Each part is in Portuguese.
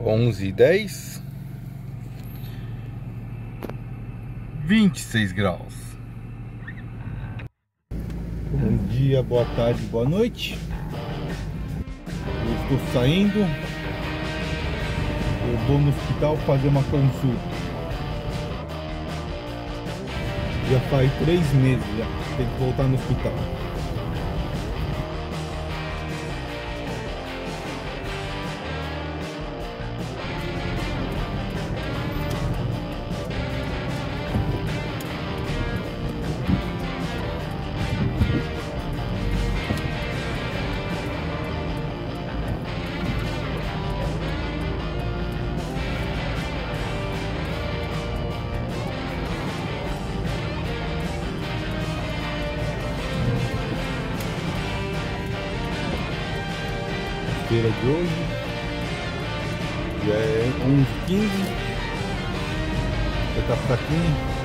11h10, 26 graus. Bom dia, boa tarde, boa noite. Eu estou saindo. Eu vou no hospital fazer uma consulta. Já faz 3 meses já. Tem que voltar no hospital. Feira de hoje já é 11h15, já tá fraquinho.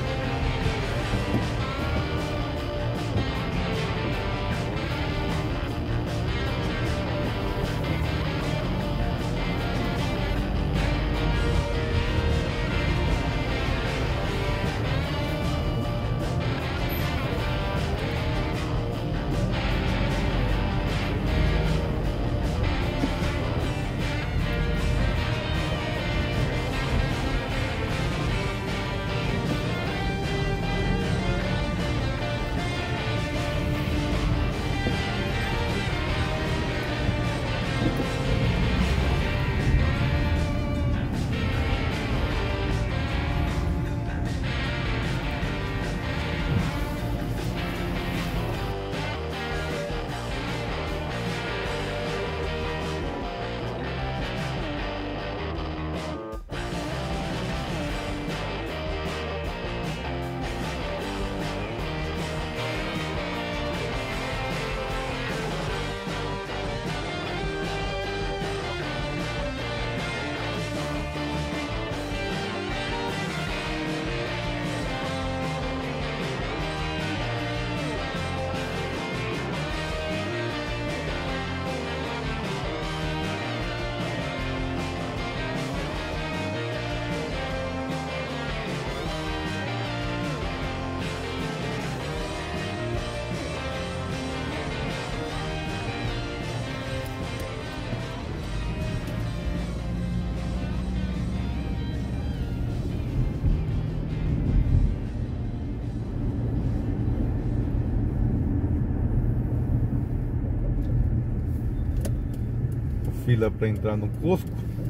Fila para entrar no Costco.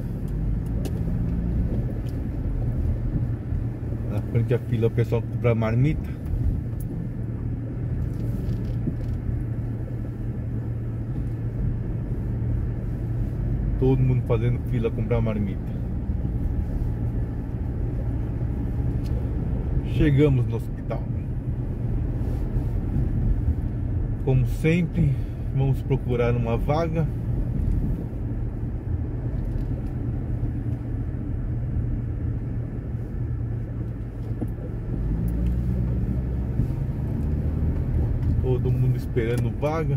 Na frente a fila o pessoal compra marmita. Todo mundo fazendo fila comprar marmita. Chegamos no hospital. Como sempre, vamos procurar uma vaga. Todo mundo esperando vaga.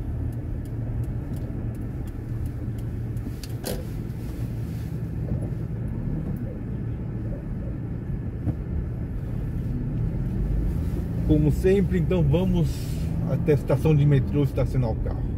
Como sempre, então vamos até a estação de metrô estacionar o carro.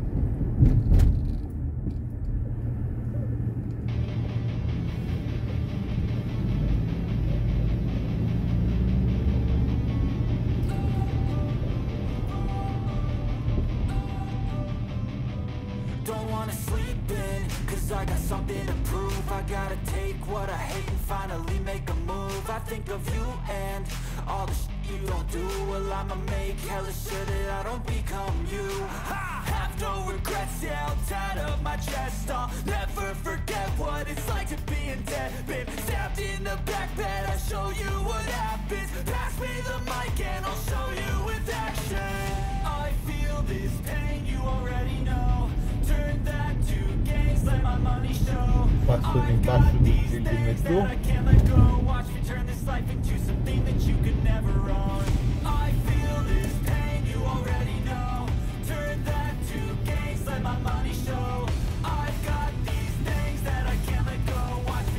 I got something to prove. I gotta take what I hate and finally make a move. I think of you and all the shit you don't do. Well, I'ma make hella sure that I don't become you. I have no regrets, yeah, I'll tie up my chest. I'll never forget what it's like to be in debt. Been stabbed in the back bed, I'll show you what happens. Pass me the mic and I'll show you with action. I feel this pain, you already know. Turn that to gains, let my money show. Passando embaixo do trilho do metrô. I can't let go. Watch me turn this life into something that you could never own. I feel this pain, you already know. Turn that to gains, let my money show. I've got these things that I can't let go. Watch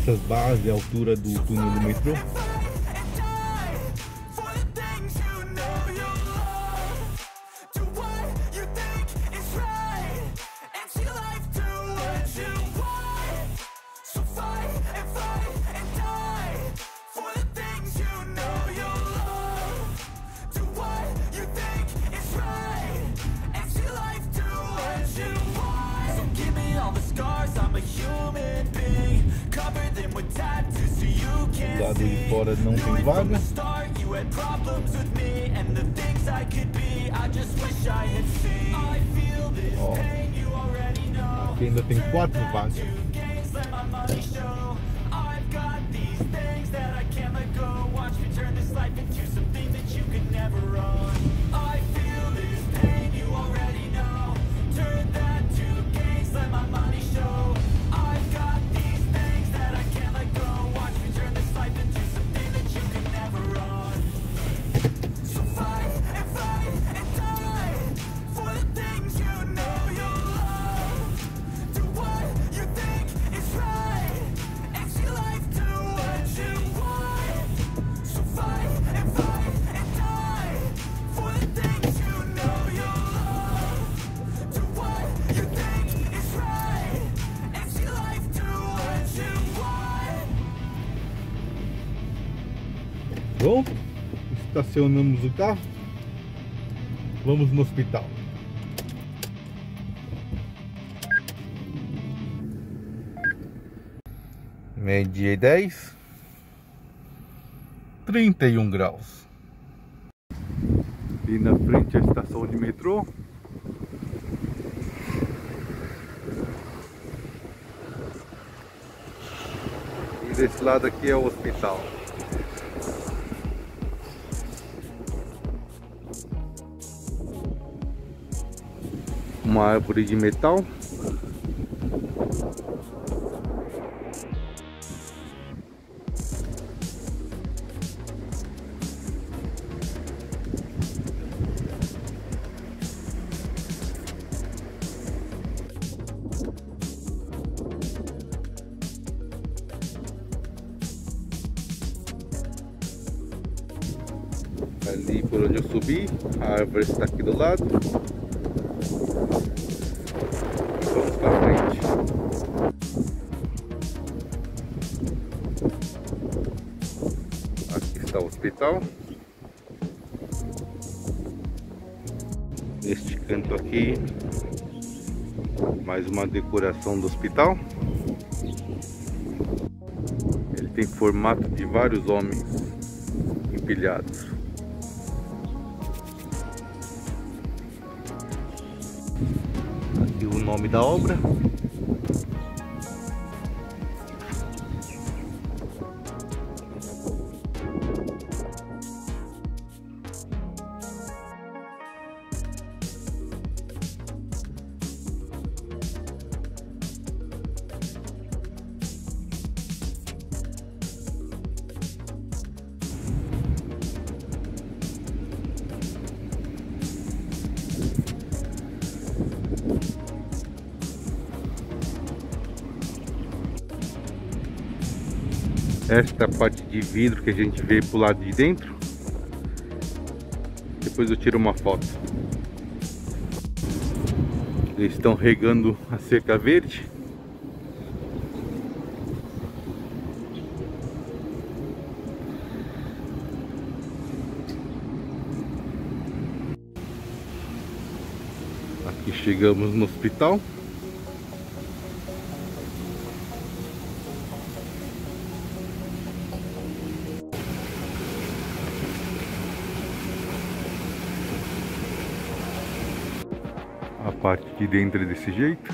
essas barras é a altura do túnel do metrô. Do lado de fora não tem vaga. Ó, aqui ainda tem 4 vagas. Pronto, estacionamos o carro, vamos no hospital. Meio-dia e 10, 31 graus. E na frente a estação de metrô. E desse lado aqui é o hospital. Uma árvore de metal. Ali por onde eu subi, a árvore está aqui do lado. Vamos para frente. Aqui está o hospital. Neste canto aqui, mais uma decoração do hospital. Ele tem formato de vários homens empilhados. Aqui o nome da obra. Esta parte de vidro que a gente vê pro lado de dentro. Depois eu tiro uma foto. Eles estão regando a cerca verde. Aqui chegamos no hospital. A parte de dentro é desse jeito.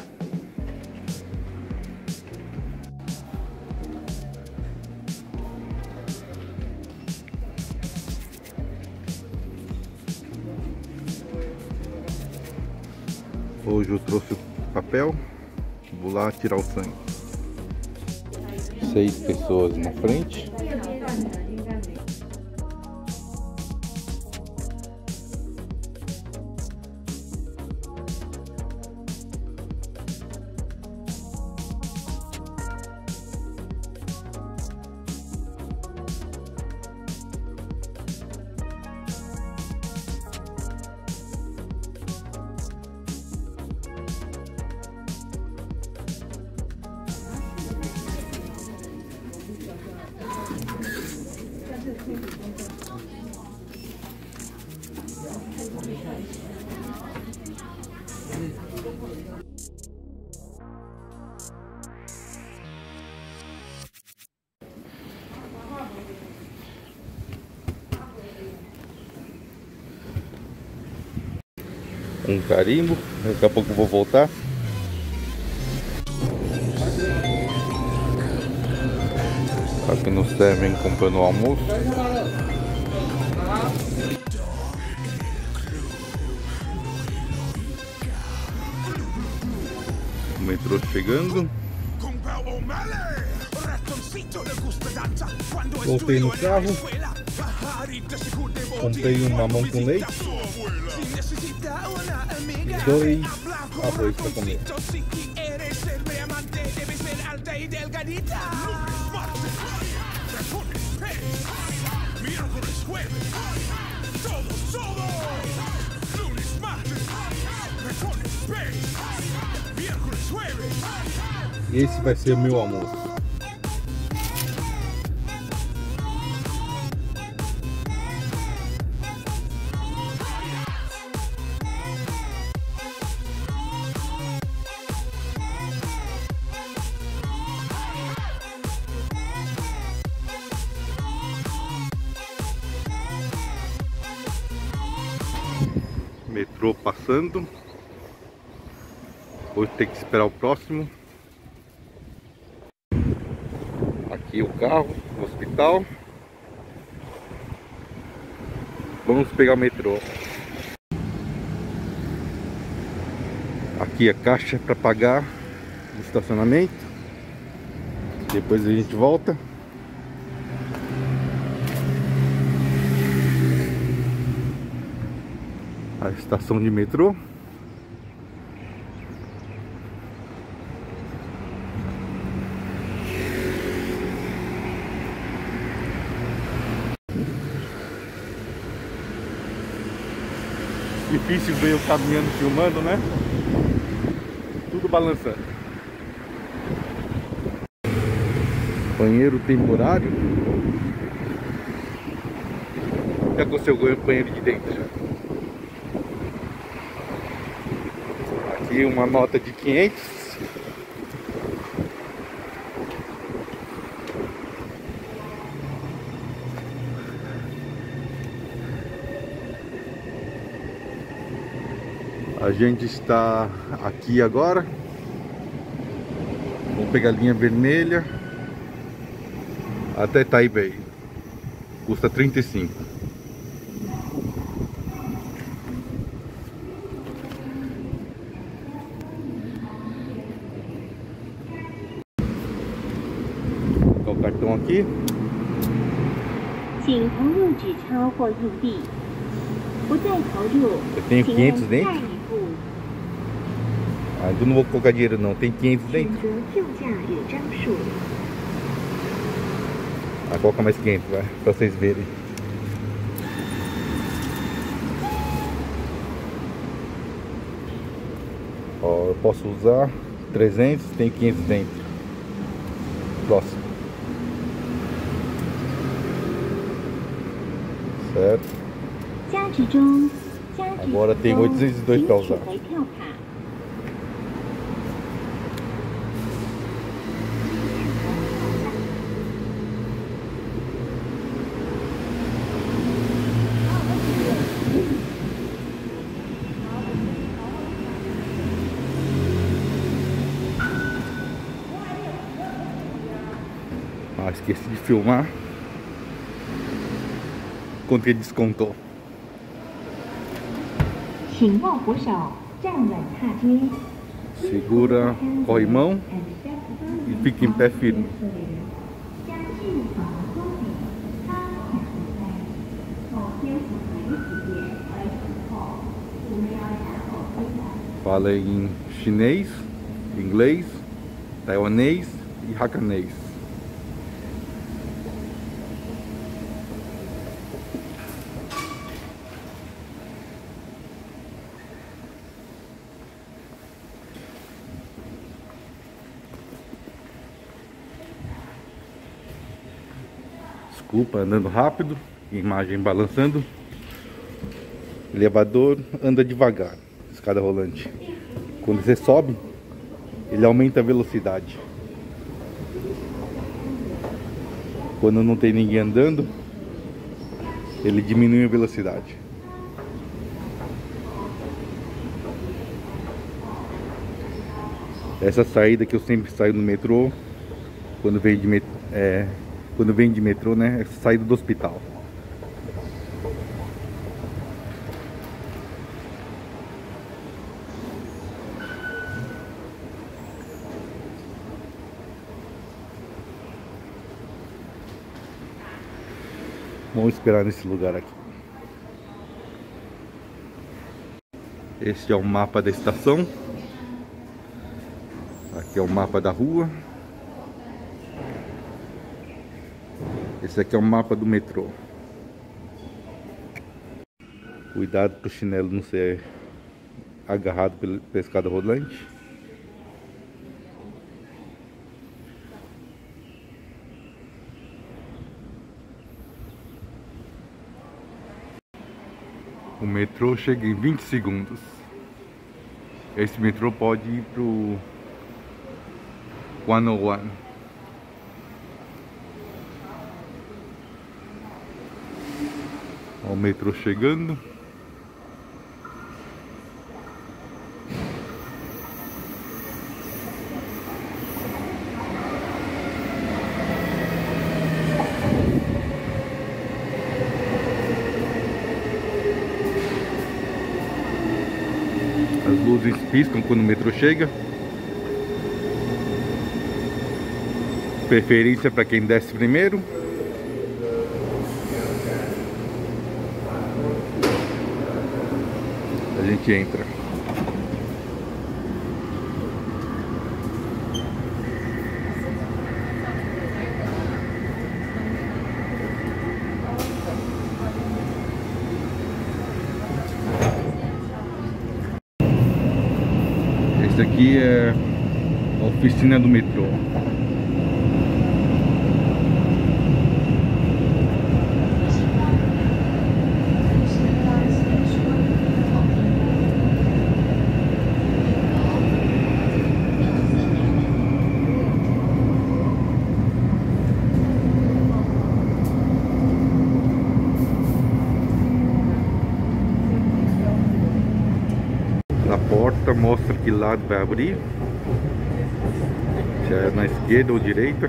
Hoje eu trouxe o papel, vou lá tirar o sangue. 6 pessoas na frente. Um carimbo. Daqui a pouco eu vou voltar. Aqui no Seven comprando o almoço. O metrô chegando. Voltei no carro. Comprei um mamão com leite e 2 arroz para comer. Esse vai ser o meu almoço. Metrô passando. Hoje tem que esperar o próximo. Aqui o carro, o hospital. Vamos pegar o metrô. Aqui a caixa para pagar o estacionamento. Depois a gente volta. A estação de metrô. Difícil ver eu caminhando, filmando, né? Tudo balançando. Banheiro temporário. O que aconteceu com o banheiro de dentro? Aqui uma nota de 500. A gente está aqui agora. Vamos pegar a linha vermelha até Taipei. Custa 35. Tá o cartão aqui. 请投入纸钞或硬币，不再投入， Eu tenho 500 请按下 dentro? 一步。 Ah, eu não vou colocar dinheiro não, tem 500 选 dentro. 择就价与张数。 Ah, coloca mais 500, vai, pra vocês verem. Ó, eu posso usar 300, tem 500 dentro. Próximo. Certo. 加值中，加值 Agora tem 802 para usar. 回票卡。 Ah, esqueci de filmar. Quanto ele descontou? 请握扶手，站稳踏阶。 Segura corrimão e fica em pé firme. Fala em chinês, inglês, taiwanês e japonês. Desculpa, andando rápido, imagem balançando. Elevador anda devagar, escada rolante. Quando você sobe, ele aumenta a velocidade. Quando não tem ninguém andando, ele diminui a velocidade. Essa saída que eu sempre saio no metrô, quando vem de metrô, né? Essa saída do hospital. Vamos esperar nesse lugar aqui. Este é o mapa da estação. Aqui é o mapa da rua. Esse aqui é o mapa do metrô. Cuidado para o chinelo não ser agarrado pela escada rolante. O metrô chega em 20 segundos. Esse metrô pode ir pro 101. Olha o metrô chegando. As luzes piscam quando o metrô chega. Preferência para quem desce primeiro. A gente entra. Esse aqui é a oficina do metrô. Na porta mostra que lado vai abrir, se é na esquerda ou direita.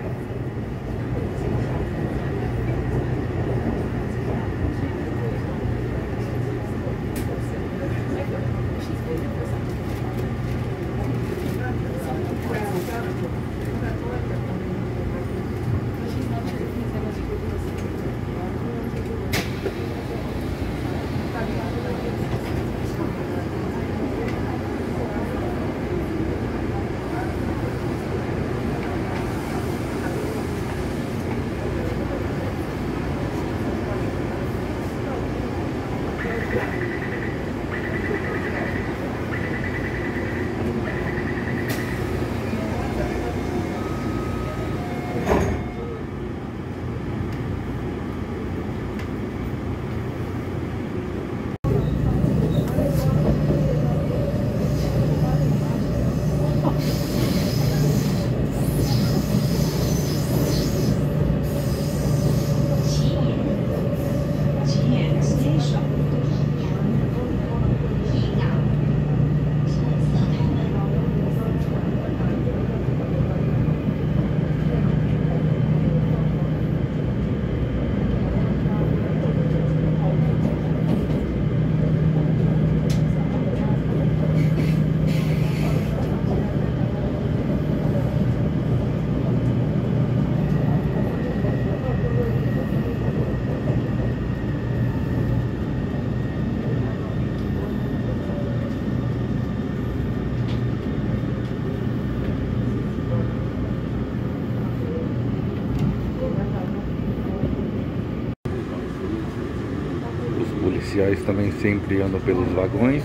Policiais também sempre andam pelos vagões.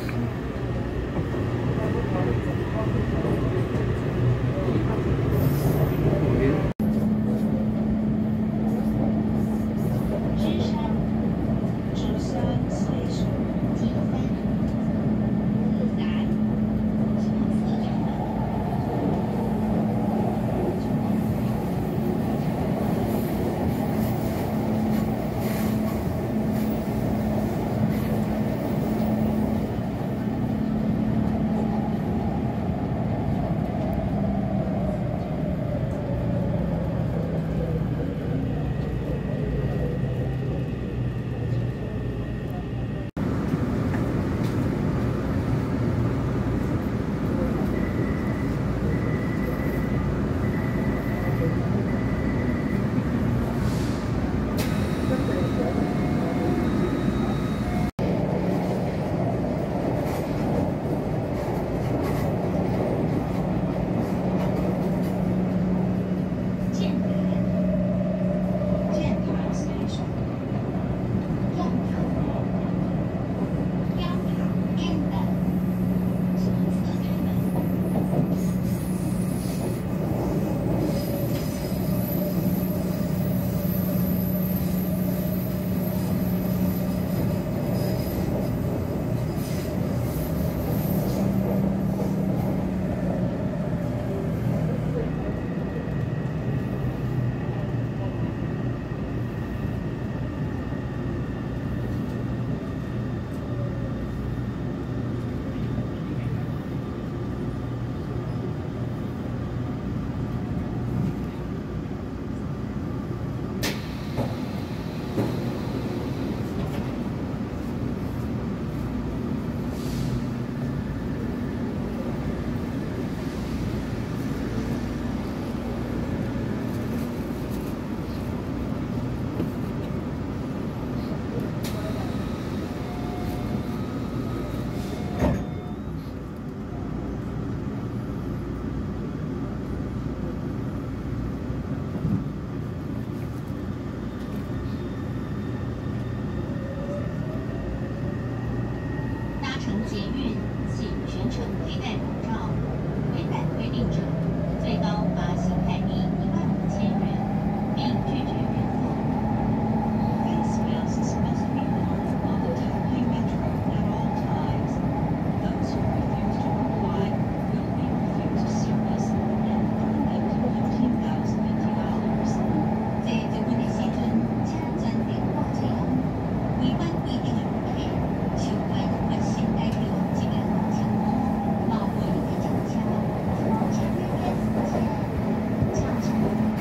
程佩戴口罩，违反规定者，最高罚新台币15000元，并拒绝原付。Face masks must be worn on the Taipei Metro at all times. Those who refuse to comply will be refused service and fined $15,000. 在就业的时阵，请全程保持违反规定的路线，相关发生代表这个情况，包括一个警车、前面的司机、轿车、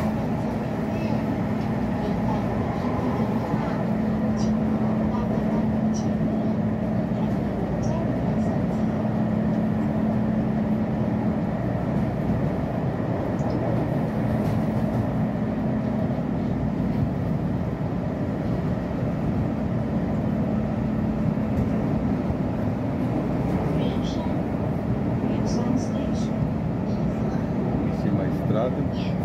应该有一个电话，请大家到前面，加入的手机。 Em cima da estrada.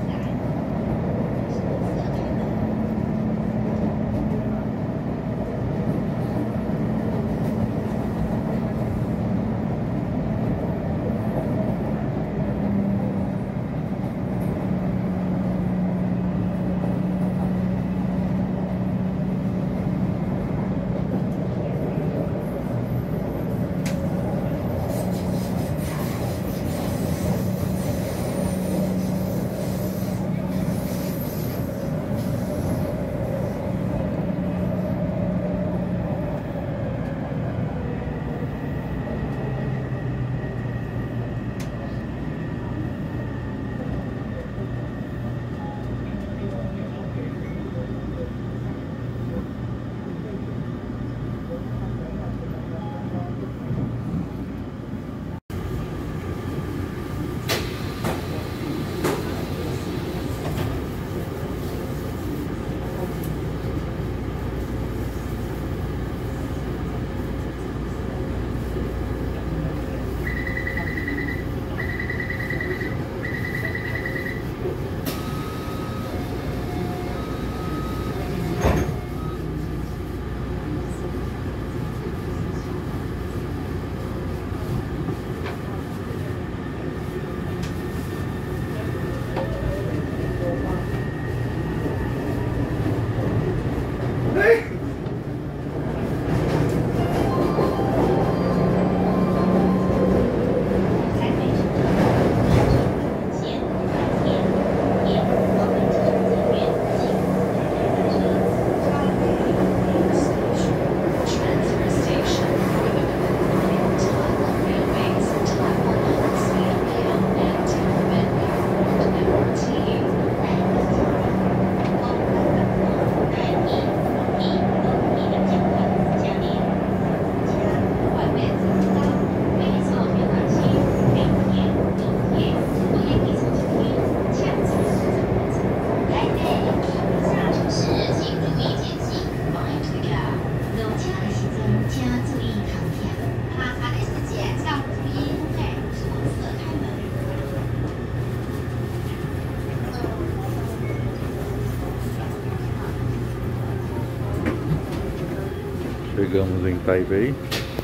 Chegamos em Taipei.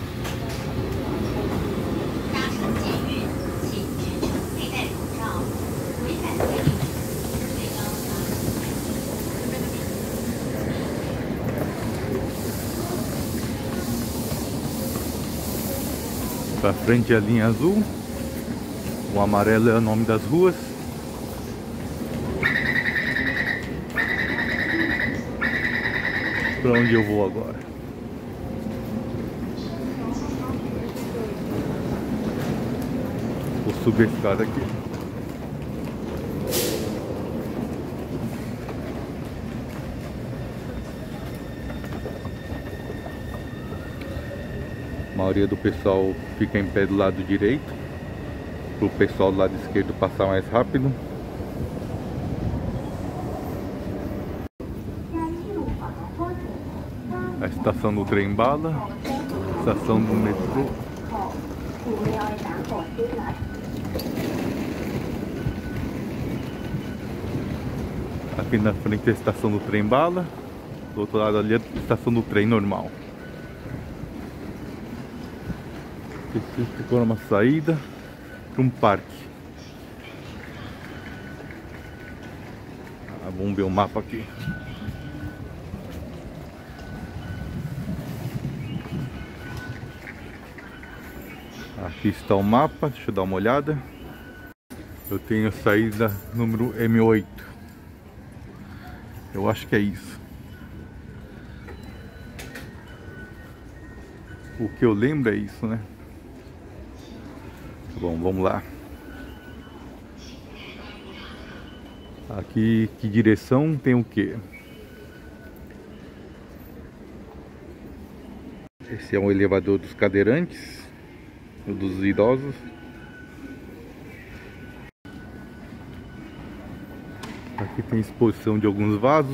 Pra frente é a linha azul, o amarelo é o nome das ruas. Pra onde eu vou agora? Vou subir a escada aqui. A maioria do pessoal fica em pé do lado direito, para o pessoal do lado esquerdo passar mais rápido. A estação do trem bala, estação do metrô. Aqui na frente é a estação do trem bala, do outro lado ali é a estação do trem normal. Aqui ficou uma saída para um parque. Vamos ver o mapa aqui. Aqui está o mapa, deixa eu dar uma olhada. Eu tenho a saída número M8. Eu acho que é isso. O que eu lembro é isso, né? Bom, vamos lá. Aqui, que direção tem o quê? Esse é um elevador dos cadeirantes, dos idosos. Aqui tem exposição de alguns vasos.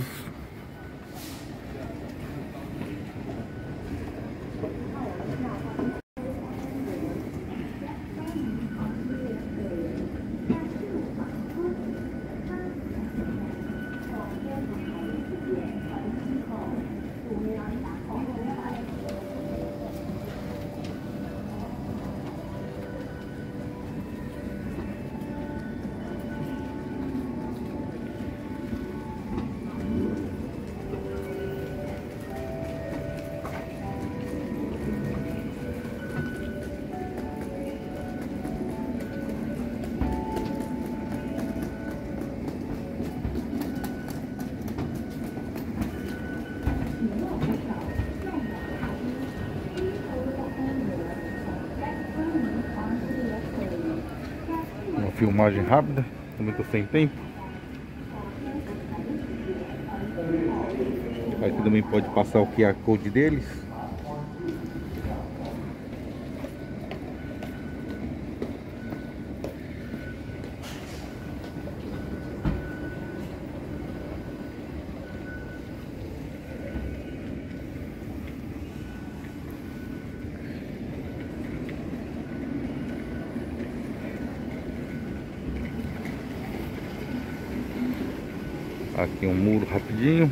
Uma filmagem rápida, também estou sem tempo. Aqui também pode passar o QR Code deles. Aqui um muro rapidinho.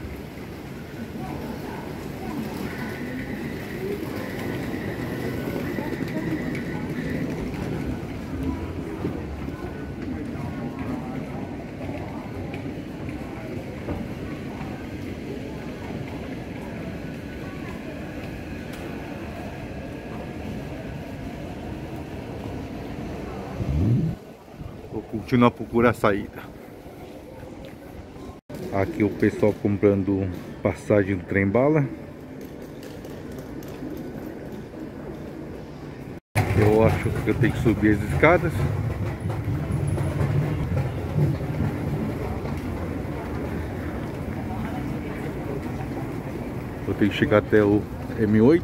Vou continuar a procurar a saída. Aqui o pessoal comprando passagem do trem-bala. Eu acho que eu tenho que subir as escadas. Eu tenho que chegar até o M8.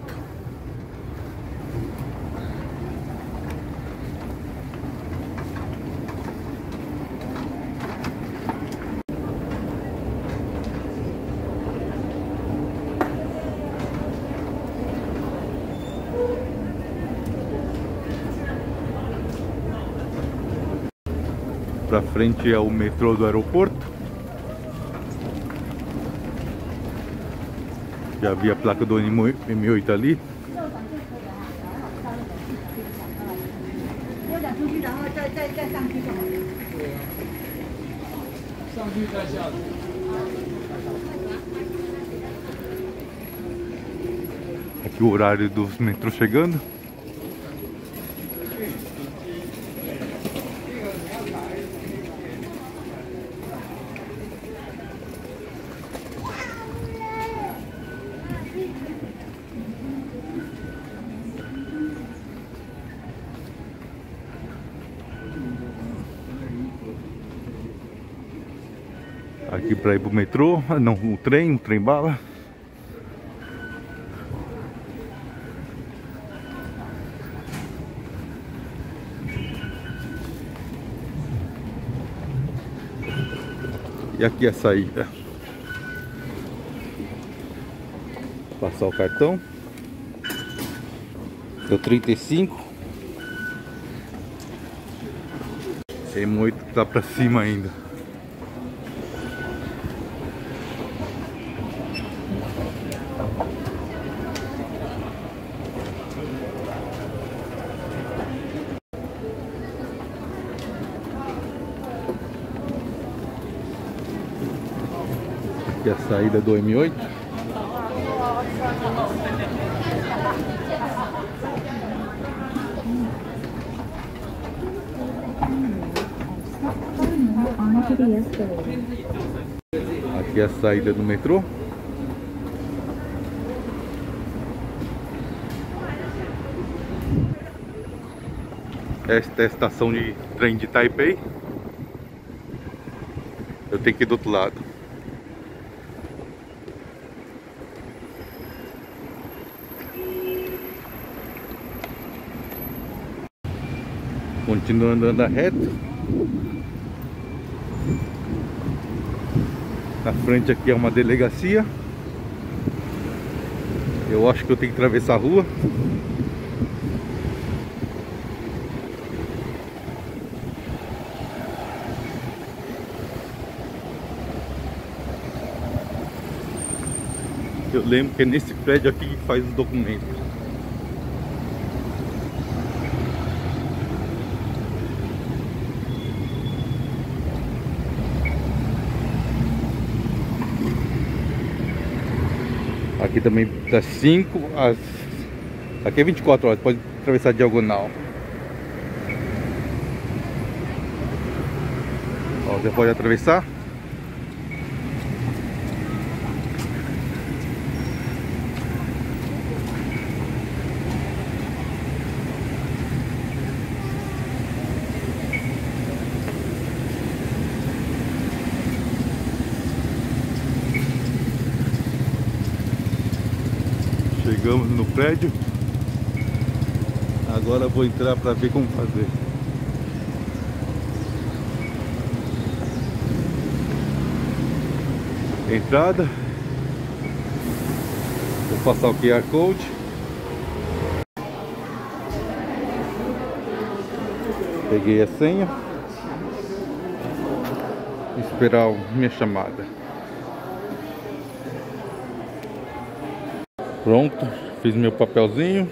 Pra frente é o metrô do aeroporto. Já vi a placa do M8 ali. Aqui o horário dos metrôs chegando. Aqui para ir pro metrô, não, o trem bala. E aqui a saída. Passar o cartão. Deu 35. M8 tá pra cima ainda. Aqui é a saída do M8. Aqui é a saída do metrô. Esta é a estação de trem de Taipei. Eu tenho que ir do outro lado. Continuando andando reto. Na frente aqui é uma delegacia. Eu acho que eu tenho que atravessar a rua. Eu lembro que é nesse prédio aqui que faz os documentos. Aqui também das 5 às... Aqui é 24 horas, pode atravessar diagonal. Ó, você pode atravessar. Chegamos no prédio. Agora vou entrar para ver como fazer. Entrada. Vou passar o QR Code. Peguei a senha. Esperar a minha chamada. Pronto, fiz meu papelzinho.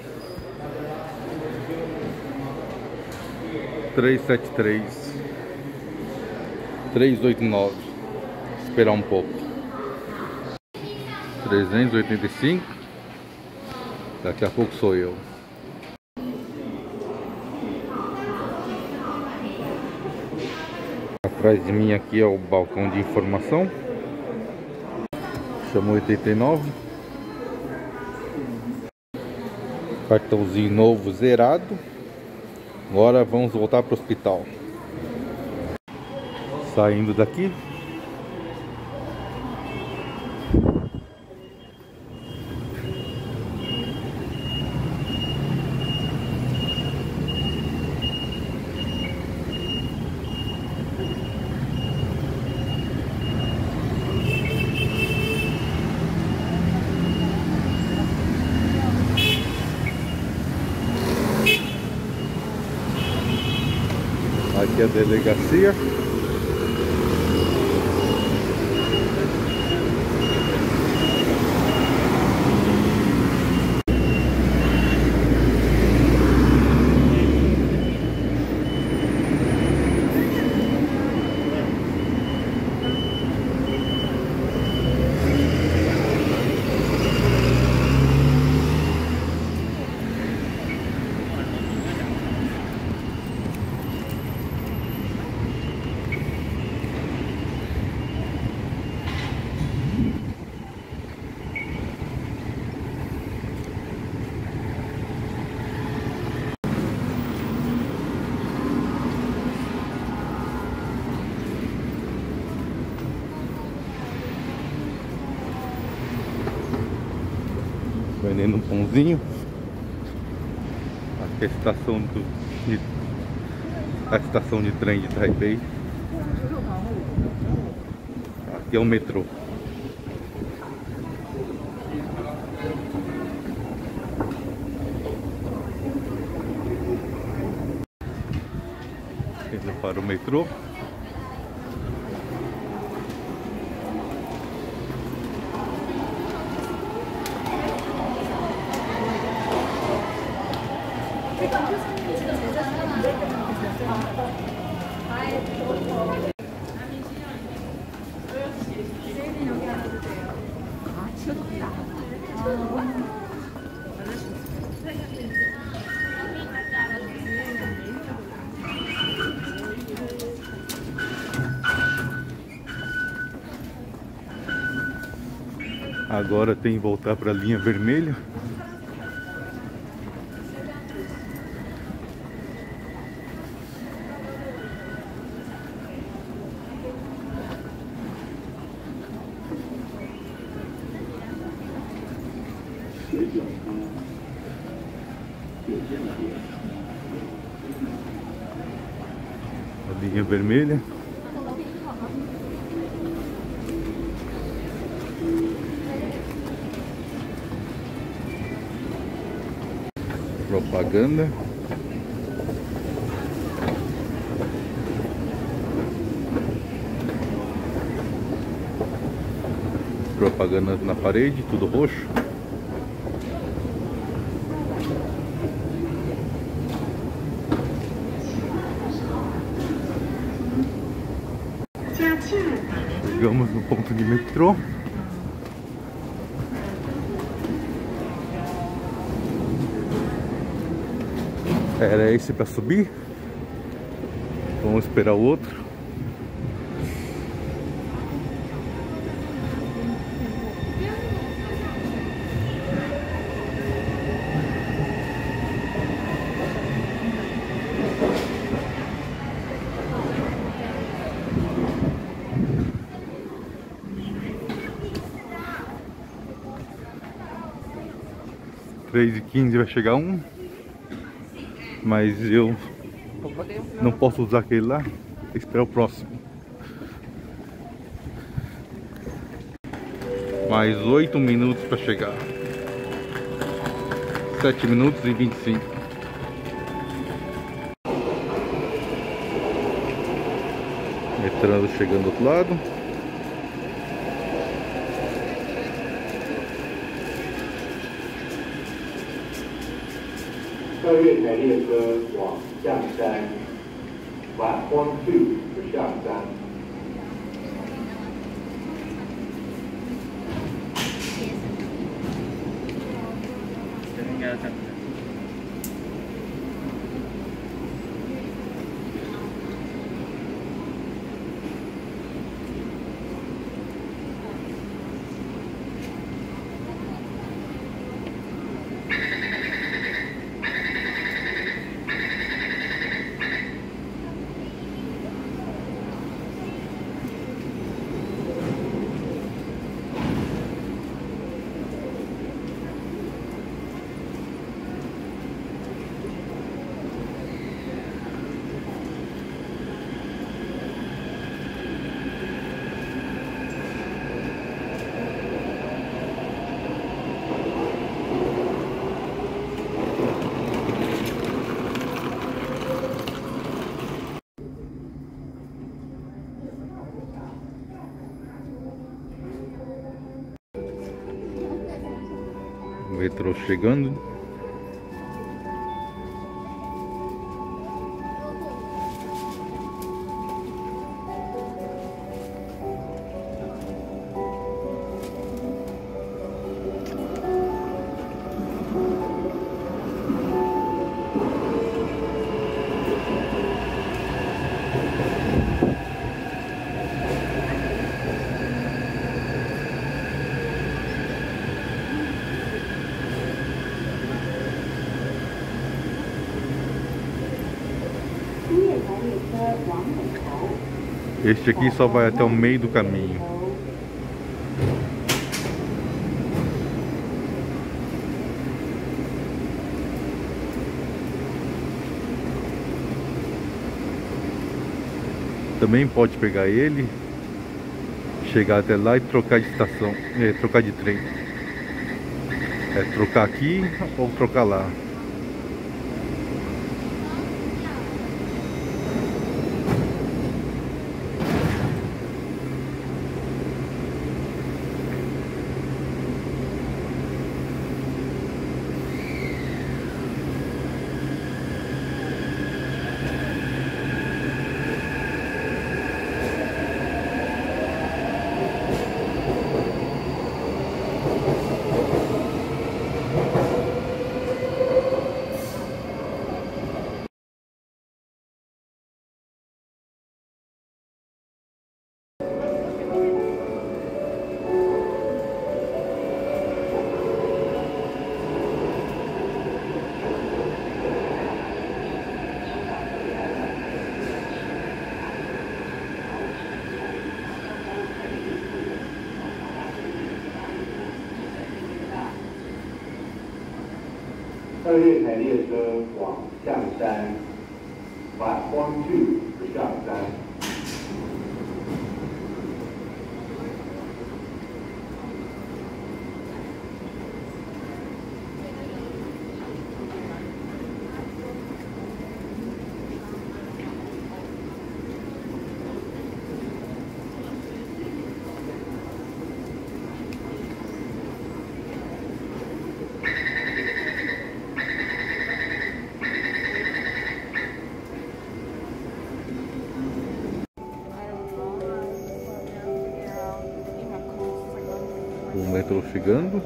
373 389. Esperar um pouco. 385. Daqui a pouco sou eu. Atrás de mim aqui é o balcão de informação. Chamou 89. Cartãozinho novo zerado. Agora vamos voltar para o hospital. Saindo daqui. Aqui é a delegacia. Vendendo um pãozinho. Aqui é a estação de trem de Taipei. Aqui é o metrô. Indo para o metrô. Agora tem que voltar para a linha vermelha. A linha vermelha. Propaganda. Propaganda na parede, tudo roxo. Chegamos no ponto de metrô. Era esse para subir. Vamos esperar o outro. Três e 15 vai chegar um. Mas eu não posso usar aquele lá. Tem que esperar o próximo. Mais 8 minutos para chegar. 7 minutos e 25. Metrô chegando do outro lado. Platform 2 for Shansan. Metrô chegando. Este aqui só vai até o meio do caminho. Também pode pegar ele, chegar até lá e trocar de estação, trocar de trem. Trocar aqui ou trocar lá. 2月台列车往象山 Platform 2 for 象山。 O metrô chegando.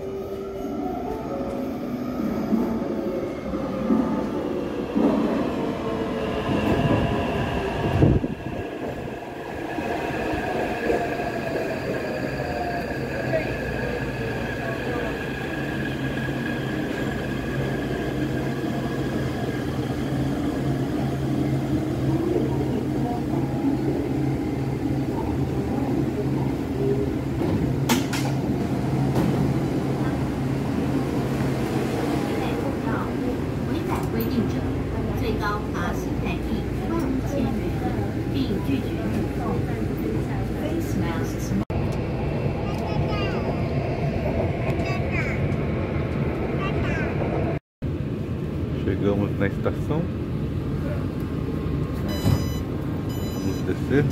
Chegamos na estação. Vamos descer.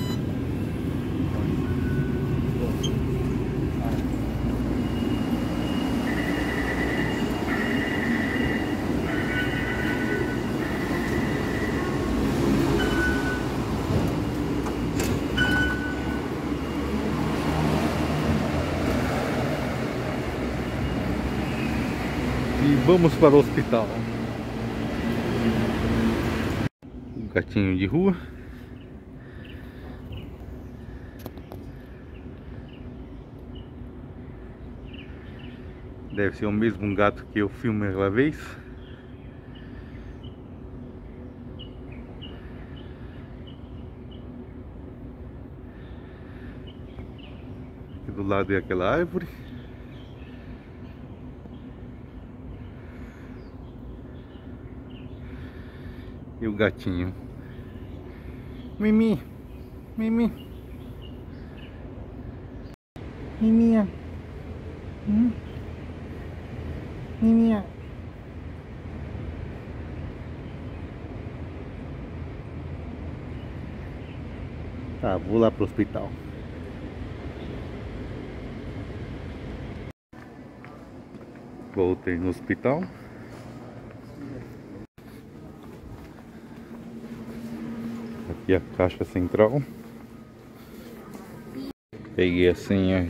E vamos para o hospital. Um gatinho de rua. Deve ser o mesmo gato que eu filmei aquela vez. Aqui do lado é aquela árvore. E o gatinho. Mimi, Mimi, Miminha, Miminha. Tá, vou lá pro hospital. Voltei no hospital. Aqui a caixa central. Peguei a senha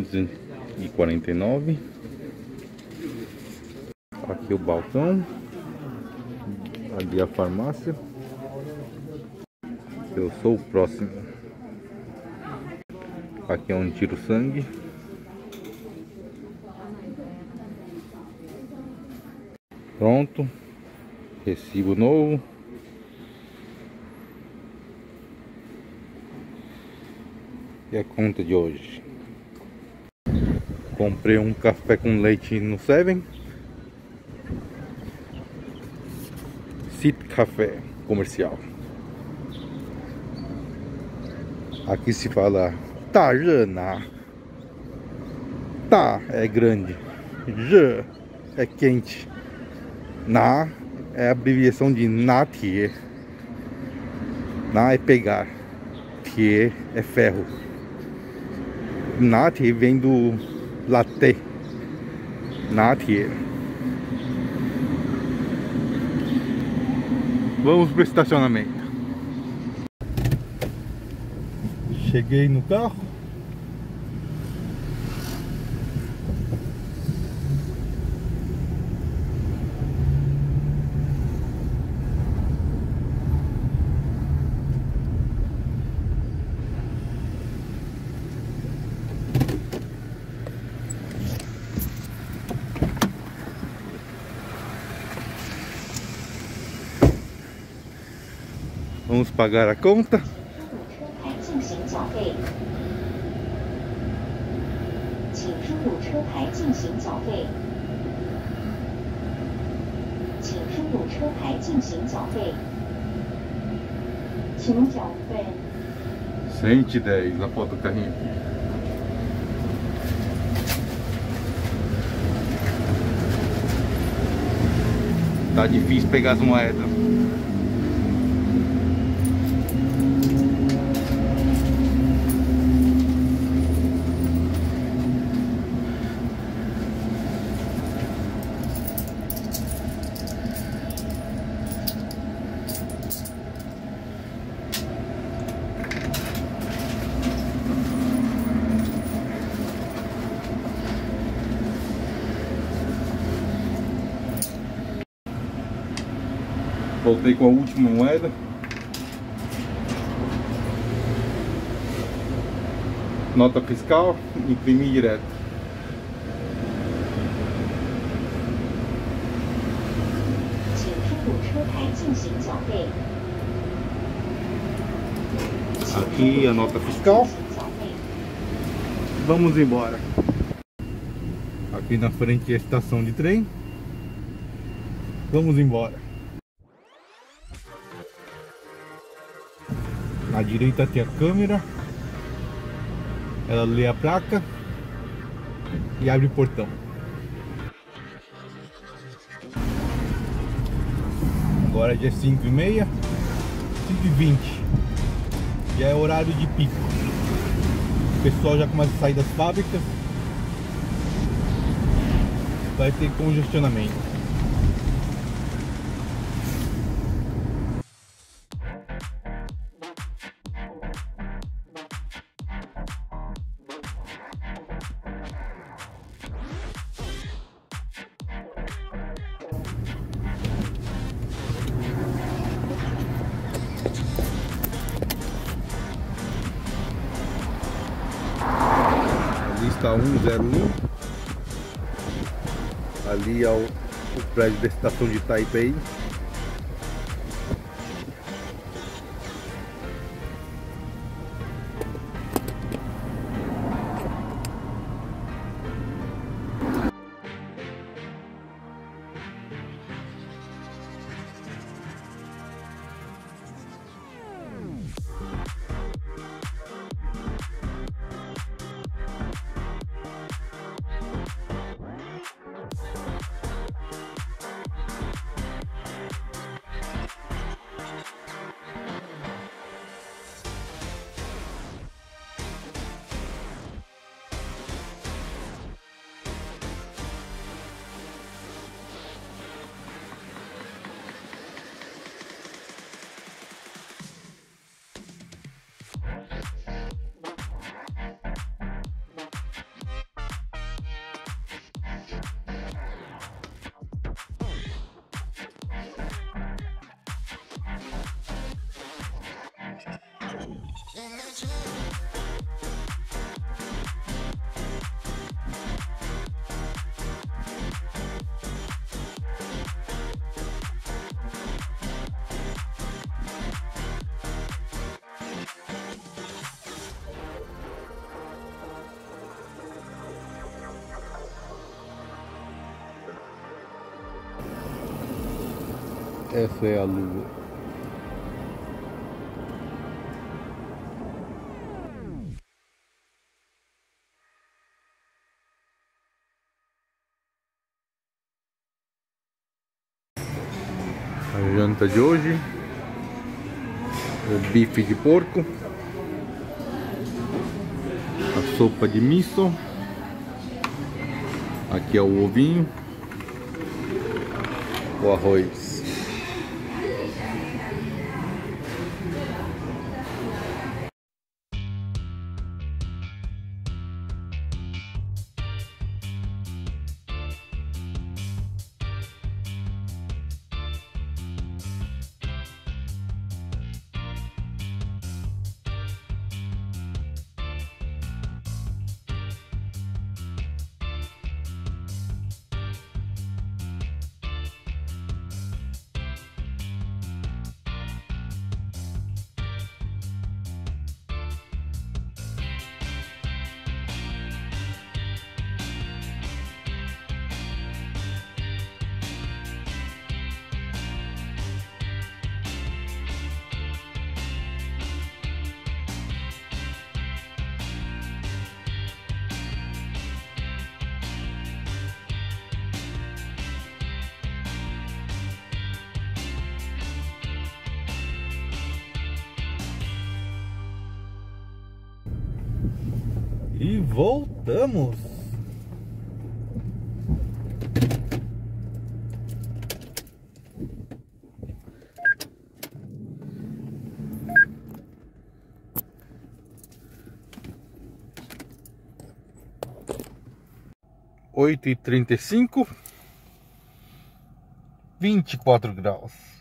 549. Aqui o balcão. Ali a farmácia. Eu sou o próximo. Aqui é onde tiro o sangue. Pronto. Recibo novo. E a conta de hoje. Comprei um café com leite no Seven. City Café comercial. Aqui se fala Tajana. Ta é grande. Je é quente. Na é a abreviação de natie. Na é pegar. Tie é ferro. Natie vem do latte. Natie. Vamos para o estacionamento. Cheguei no carro. Vamos pagar a conta. 车牌进行缴费。 请缴费。 110 a foto do carrinho aqui. Tá difícil pegar as moedas. Voltei com a última moeda. Nota fiscal, imprimir direto. Aqui a nota fiscal. Vamos embora. Aqui na frente é a estação de trem. Vamos embora. À direita tem a câmera. Ela lê a placa e abre o portão. Agora já é 5h30, 5h20. Já é horário de pico. O pessoal já começa a sair das fábricas. Vai ter congestionamento. Está 101. Ali é o prédio da estação de Taipei. Essa é a lua. A janta de hoje, o bife de porco, a sopa de miso, aqui é o ovinho, o arroz. E voltamos. (8h35) 24 graus.